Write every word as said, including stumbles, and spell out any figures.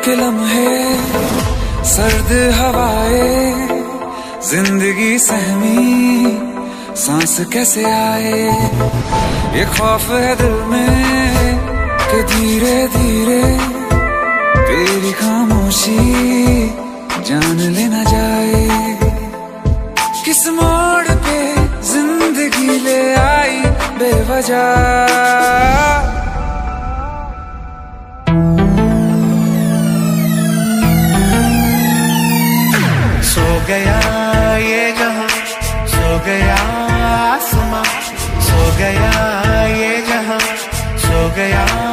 के लम्हे, सर्द हवाएं, जिंदगी सहमी सांस कैसे आए। ये खौफ है दिल में कि धीरे धीरे तेरी खामोशी जान लेना जाए। किस मोड़ पे जिंदगी ले आई बेवजह, सो गया ये जहां, सो गया आसमां, सो गया ये जहां, सो गया